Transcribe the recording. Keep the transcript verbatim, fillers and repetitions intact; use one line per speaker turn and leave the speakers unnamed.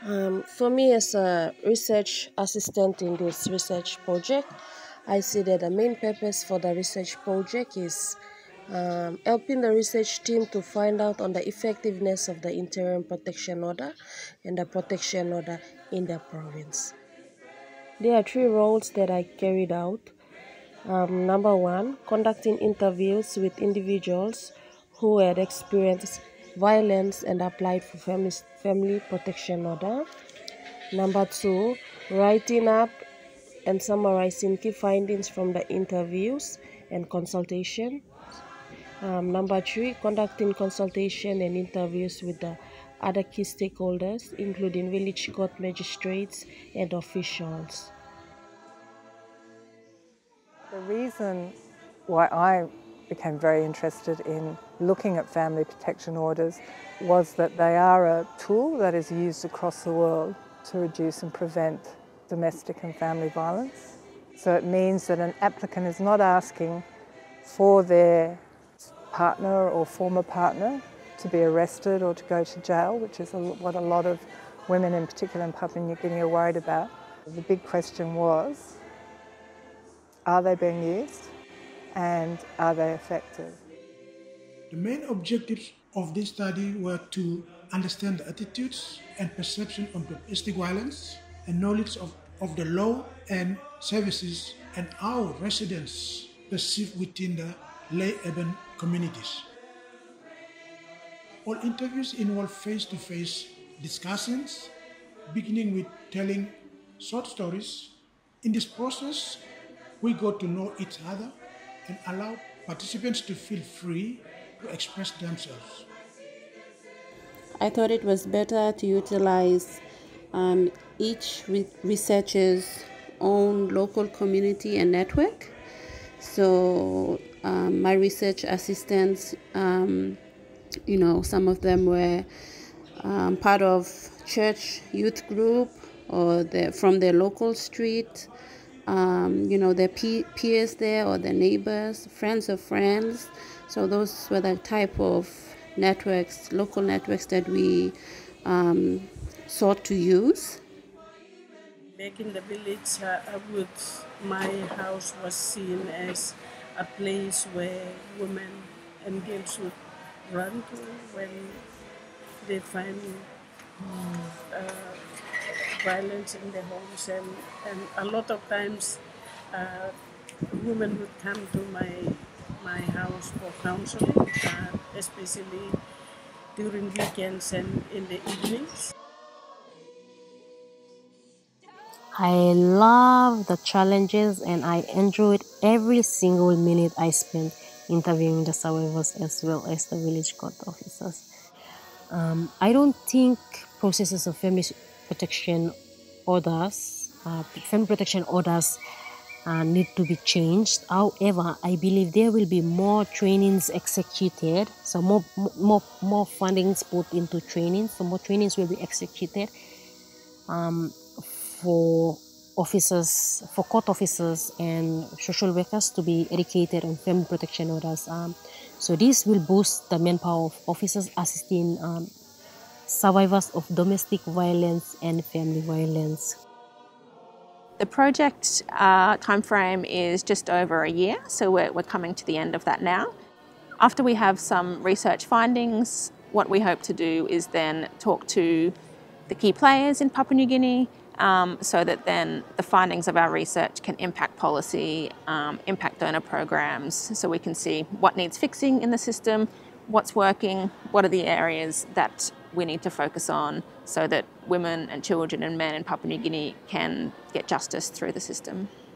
Um, for me as a research assistant in this research project, I see that the main purpose for the research project is um, helping the research team to find out on the effectiveness of the interim protection order and the protection order in the province. There are three roles that I carried out. Um, number one, conducting interviews with individuals who had experienced violence and applied for family, family protection order. Number two, writing up and summarizing key findings from the interviews and consultation. Um, number three, conducting consultation and interviews with the other key stakeholders, including village court magistrates and officials.
The reason why I became very interested in looking at family protection orders was that they are a tool that is used across the world to reduce and prevent domestic and family violence. So it means that an applicant is not asking for their partner or former partner to be arrested or to go to jail, which is what a lot of women, in particular in Papua New Guinea, are worried about. The big question was, are they being used and are they effective?
The main objectives of this study were to understand the attitudes and perception of domestic violence and knowledge of, of the law and services and how residents perceive within the lay urban communities. All interviews involve face-to-face discussions, beginning with telling short stories. In this process, we got to know each other and allow participants to feel free to express themselves.
I thought it was better to utilize um, each re- researcher's own local community and network. So um, my research assistants, um, you know, some of them were um, part of church youth group or the, from their local street. Um, you know, their pe- peers there or their neighbors, friends of friends. So those were the type of networks, local networks that we um, sought to use.
Back in the village, uh, I would, my house was seen as a place where women and girls would run to when they find uh, violence in their homes, and, and a lot of times uh, women would come to my my house for counseling, uh, especially during weekends and in the evenings.
I love the challenges and I enjoyed every single minute I spent interviewing the survivors as well as the village court officers. Um, I don't think processes of family protection orders, uh, family protection orders uh, need to be changed. However, I believe there will be more trainings executed, so more more more fundings put into training. So more trainings will be executed um, for officers, for court officers and social workers to be educated on family protection orders. Um, so this will boost the manpower of officers assisting um, survivors of domestic violence and family violence.
The project uh, timeframe is just over a year, so we're, we're coming to the end of that now. After we have some research findings, what we hope to do is then talk to the key players in Papua New Guinea um, so that then the findings of our research can impact policy, um, impact donor programs, so we can see what needs fixing in the system, what's working, what are the areas that we need to focus on so that women and children and men in Papua New Guinea can get justice through the system.